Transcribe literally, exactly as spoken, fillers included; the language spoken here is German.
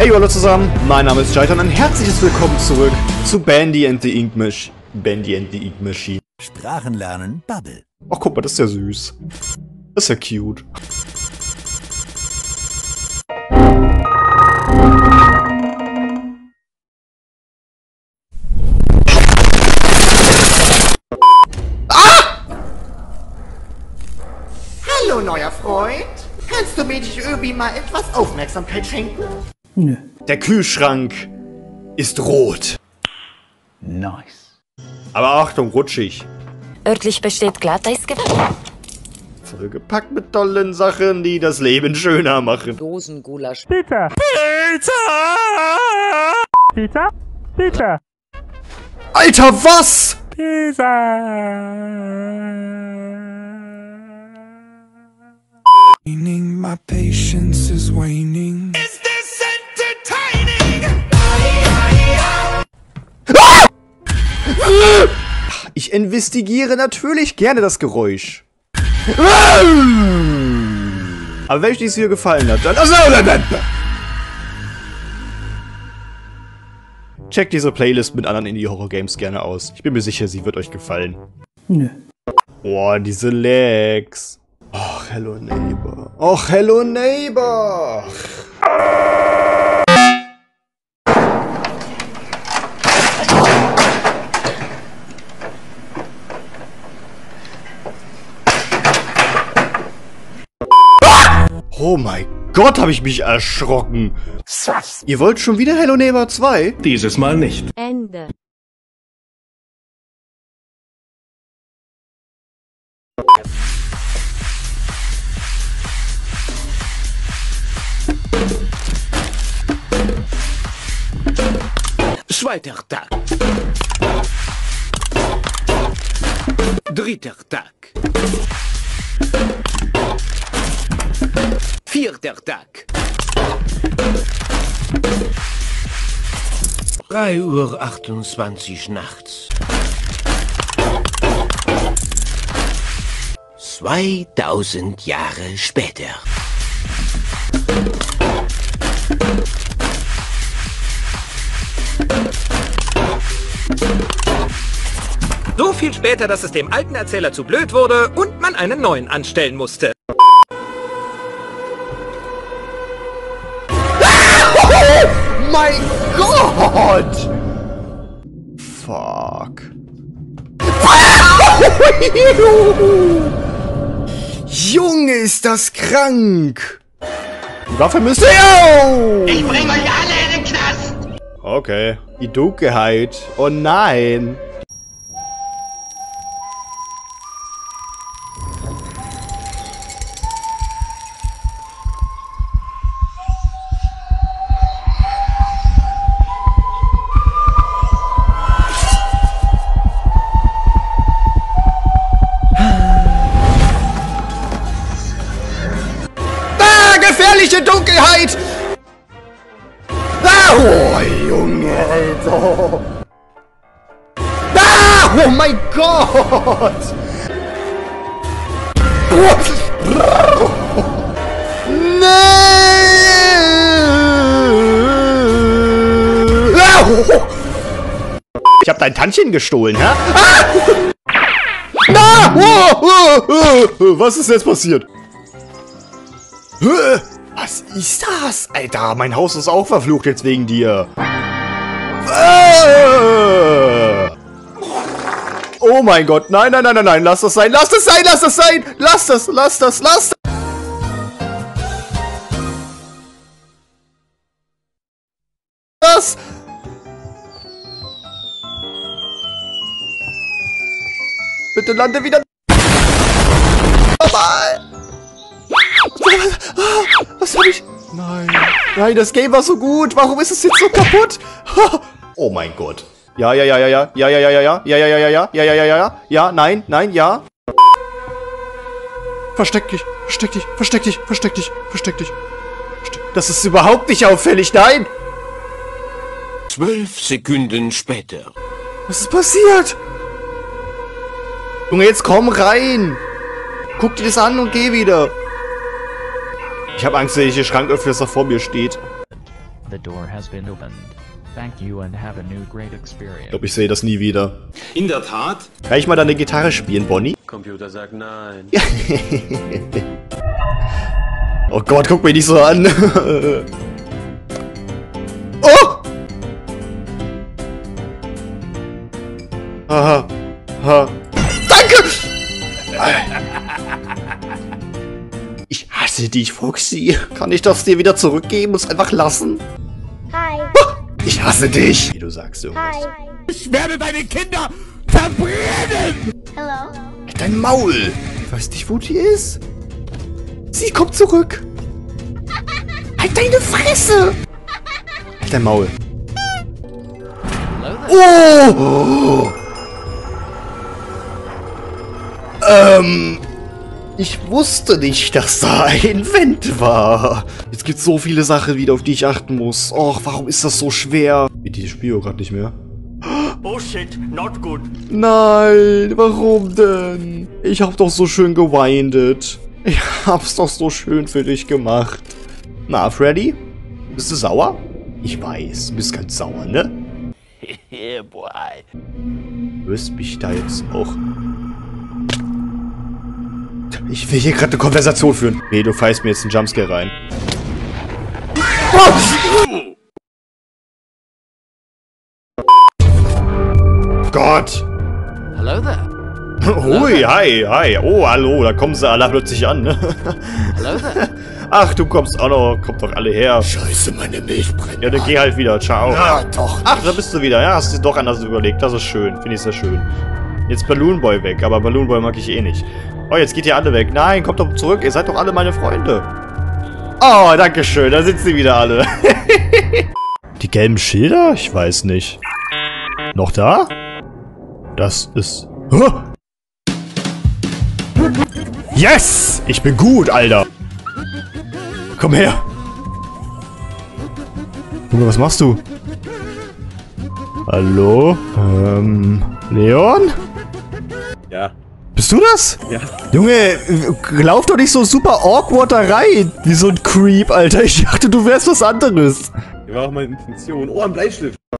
Hey, hallo zusammen, mein Name ist Jaitan und ein herzliches Willkommen zurück zu Bandy and the Ink Machine. Bandy and the Ink Machine. Sprachen lernen, Bubble. Ach, guck mal, das ist ja süß. Das ist ja cute. Hallo, neuer Freund. Kannst du mir dich irgendwie mal etwas Aufmerksamkeit schenken? Nö. Der Kühlschrank ist rot. Nice. Aber Achtung, rutschig. Örtlich besteht Glatteisgefahr. Vollgepackt mit tollen Sachen, die das Leben schöner machen. Dosengulasch. Peter! Peter! Peter! Alter, was? My patience is waning. Is this entertaining? Ich investigiere natürlich gerne das Geräusch. Aber wenn euch dies hier gefallen hat, dann... Also, checkt diese Playlist mit anderen Indie-Horror-Games gerne aus. Ich bin mir sicher, sie wird euch gefallen. Nö. Boah, diese Lags. Och, hello neighbor. Och, hello neighbor. Oh mein Gott, habe ich mich erschrocken. Ihr wollt schon wieder Hello Neighbor zwei? Dieses Mal nicht. Ende. Zweiter Tag. Dritter Tag. Vierter Tag. drei Uhr achtundzwanzig nachts. zweitausend Jahre später. So viel später, dass es dem alten Erzähler zu blöd wurde und man einen neuen anstellen musste. Oh mein Gott! Fuck. Junge, ist das krank! Die Waffe müsste... Ich bring euch alle in den Knast! Okay. Die Dunkelheit. Oh nein. Gefährliche Dunkelheit! Ah, oh, Junge, Alter! Ah, oh mein Gott! Nein! Ich hab dein Tantchen gestohlen, hä? Ah! Na! Oh, oh, oh, oh. Was ist jetzt passiert? Was ist das? Alter, mein Haus ist auch verflucht jetzt wegen dir. Oh mein Gott, nein, nein, nein, nein, nein, lass das sein, lass das sein, lass das sein, lass das, lass das, lass das. Bitte lande wieder. Normal. Was hab ich? Nein. Nein, das Game war so gut. Warum ist es jetzt so kaputt? Oh mein Gott. Ja, ja, ja, ja, ja. Ja, ja, ja, ja, ja. Ja, ja, ja, ja, ja. Ja, ja, ja, ja, ja. Ja, nein, nein, ja. Versteck dich. Versteck dich. Versteck dich. Versteck dich. Versteck dich. Das ist überhaupt nicht auffällig. Nein. Zwölf Sekunden später. Was ist passiert? Junge, jetzt komm rein. Guck dir das an und geh wieder. Ich habe Angst, wenn ich den Schrank öffne, dass er vor mir steht. The door has been opened. Thank you and have a new great experience. Ich glaube, ich sehe das nie wieder. In der Tat? Kann ich mal deine Gitarre spielen, Bonnie? Computer sagt nein. Oh Gott, guck mich nicht so an. Oh! Aha. Ha. Danke! Ich hasse dich, Foxy. Kann ich das dir wieder zurückgeben und es einfach lassen? Hi. Ich hasse dich. Wie du sagst irgendwas. Hi. Ich werde deine Kinder verbrennen! Hello. Dein Maul. Ich weiß nicht, wo die ist. Sie kommt zurück. Halt deine Fresse. Halt dein Maul. Oh! Ähm... Ich wusste nicht, dass da ein Vent war. Jetzt gibt's so viele Sachen wieder, auf die ich achten muss. Och, warum ist das so schwer? Geht die Spio gerade nicht mehr? Oh shit, not good. Nein, warum denn? Ich hab doch so schön gewindet. Ich hab's doch so schön für dich gemacht. Na, Freddy? Bist du sauer? Ich weiß, du bist ganz sauer, ne? Yeah, boy. Du wirst mich da jetzt auch... Ich will hier gerade eine Konversation führen. Nee, du pfeifst mir jetzt einen Jumpscare rein. Gott! Hello there. Hui, hi, hi. Oh, hallo, da kommen sie alle plötzlich an, ne? Hello there. Ach, du kommst auch noch. Kommt doch alle her. Scheiße, meine Milch brennt. Ja, dann geh halt wieder. Ciao. Ja, doch. Ach, da bist du wieder. Ja, hast du dir doch anders überlegt. Das ist schön. Finde ich sehr schön. Jetzt Balloon Boy weg, aber Balloon Boy mag ich eh nicht. Oh, jetzt geht ihr alle weg. Nein, kommt doch zurück. Ihr seid doch alle meine Freunde. Oh, danke schön. Da sitzen sie wieder alle. Die gelben Schilder? Ich weiß nicht. Noch da? Das ist... Huh? Yes! Ich bin gut, Alter. Komm her. Junge, was machst du? Hallo? Ähm... Leon? Ja. Bist du das? Ja. Junge, lauf doch nicht so super awkward da rein. Wie so ein Creep, Alter. Ich dachte, du wärst was anderes. Das war auch meine Intention. Oh, ein Bleistift.